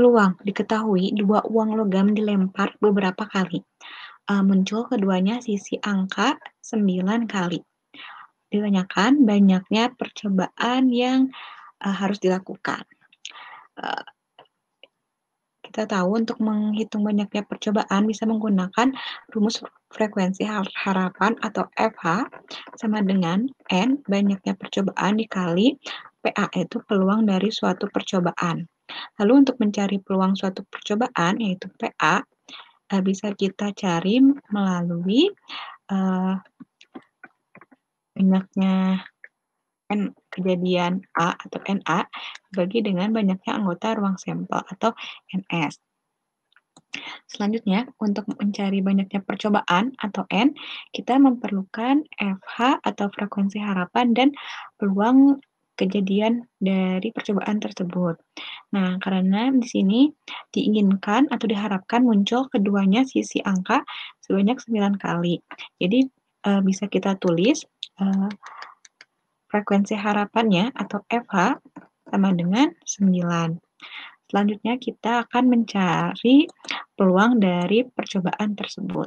peluang diketahui dua uang logam dilempar beberapa kali. Muncul keduanya sisi angka 9 kali. Ditanyakan banyaknya percobaan yang harus dilakukan. Eee, kita tahu untuk menghitung banyaknya percobaan bisa menggunakan rumus frekuensi harapan atau FH sama dengan N banyaknya percobaan dikali PA, yaitu peluang dari suatu percobaan. Lalu untuk mencari peluang suatu percobaan, yaitu PA, bisa kita cari melalui, eee, banyaknya kejadian A atau NA dibagi dengan banyaknya anggota ruang sampel atau NS. Selanjutnya, untuk mencari banyaknya percobaan atau N, kita memerlukan FH atau frekuensi harapan dan peluang kejadian dari percobaan tersebut. Nah, karena di sini diinginkan atau diharapkan muncul keduanya sisi angka sebanyak 9 kali. Jadi, bisa kita tulis, frekuensi harapannya atau FH sama dengan 9. Selanjutnya kita akan mencari peluang dari percobaan tersebut.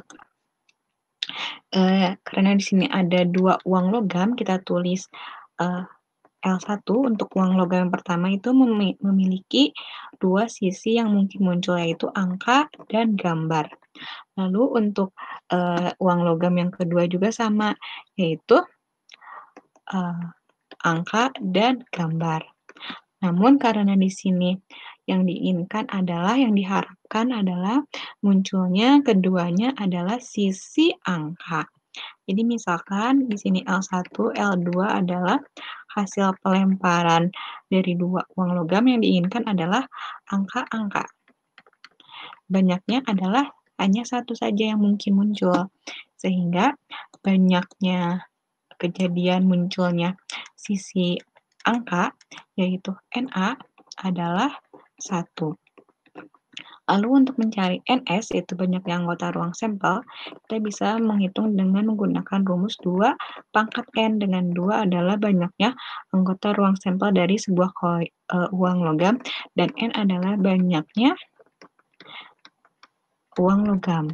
Karena di sini ada 2 uang logam, kita tulis, L1 untuk uang logam yang pertama itu memiliki 2 sisi yang mungkin muncul, yaitu angka dan gambar. Lalu untuk, uang logam yang kedua juga sama, yaitu, eee, angka dan gambar. Namun karena di sini yang diharapkan adalah munculnya keduanya adalah sisi angka. Jadi misalkan di sini L1, L2 adalah hasil pelemparan dari 2 uang logam, yang diinginkan adalah angka-angka. Banyaknya adalah hanya satu saja yang mungkin muncul, sehingga banyaknya kejadian munculnya sisi angka, yaitu NA, adalah 1. Lalu untuk mencari NS, yaitu banyaknya anggota ruang sampel, kita bisa menghitung dengan menggunakan rumus 2 pangkat N, dengan 2 adalah banyaknya anggota ruang sampel dari sebuah uang logam, dan N adalah banyaknya uang logam.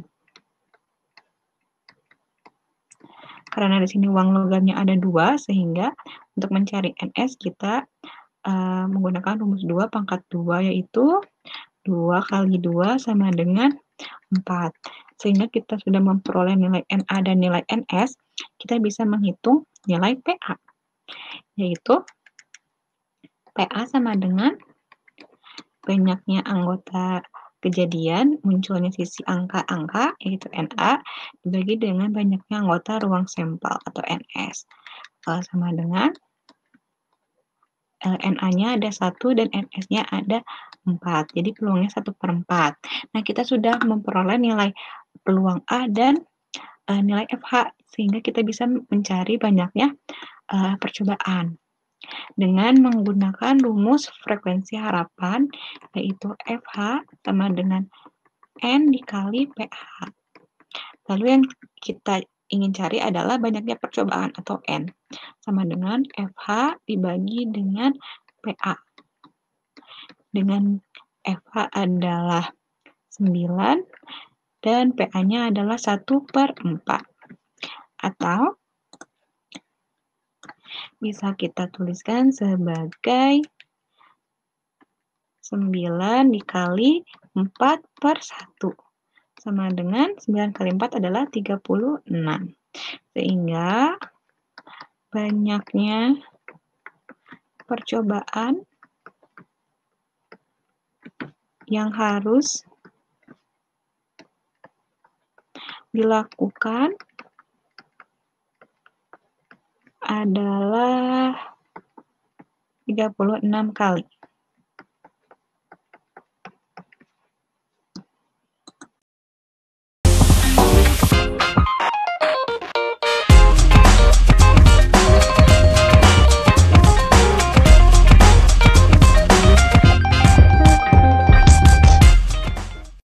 Karena di sini uang logamnya ada 2, sehingga untuk mencari NS kita menggunakan rumus 2 pangkat 2, yaitu 2 kali 2 sama dengan 4. Sehingga kita sudah memperoleh nilai NA dan nilai NS, kita bisa menghitung nilai PA, yaitu PA sama dengan banyaknya anggota kejadian munculnya sisi angka-angka, yaitu NA, dibagi dengan banyaknya anggota ruang sampel atau NS, sama dengan NA-nya ada 1 dan NS-nya ada 4. Jadi peluangnya 1/4. Nah, kita sudah memperoleh nilai peluang A dan nilai FH, sehingga kita bisa mencari banyaknya percobaan dengan menggunakan rumus frekuensi harapan, yaitu FH sama dengan N dikali PH. Lalu yang kita ingin cari adalah banyaknya percobaan atau N, sama dengan FH dibagi dengan PA. Dengan FH adalah 9 dan PA-nya adalah 1/4. Atau bisa kita tuliskan sebagai 9 dikali 4/1, sama dengan 9 kali 4 adalah 36. Sehingga banyaknya percobaan yang harus dilakukan adalah 36 kali.